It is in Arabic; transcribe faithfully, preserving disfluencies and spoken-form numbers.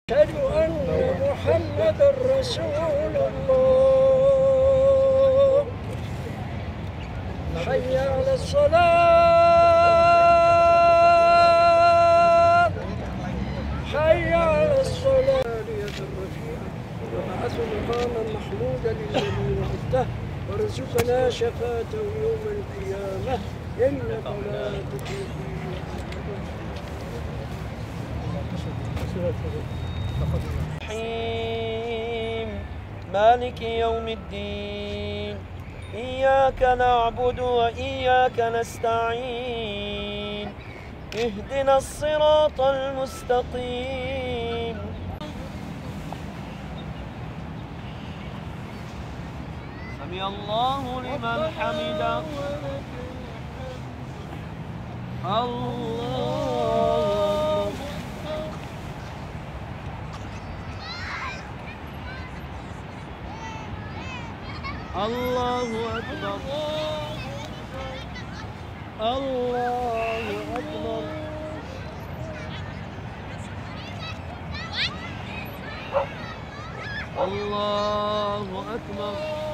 أشهد أن محمدا رسول الله. حي على الصلاة، حي على الصلاة. وبعث مقاما محمودا الذي وعدته وارزقنا شفاعته يوم القيامة إنك لا تخلف الرحيم مالك يوم الدين إياك نعبد وإياك نستعين اهدنا الصراط المستقيم. سمع الله لمن حمده. الله الله أكبر. الله أكبر. الله أكبر.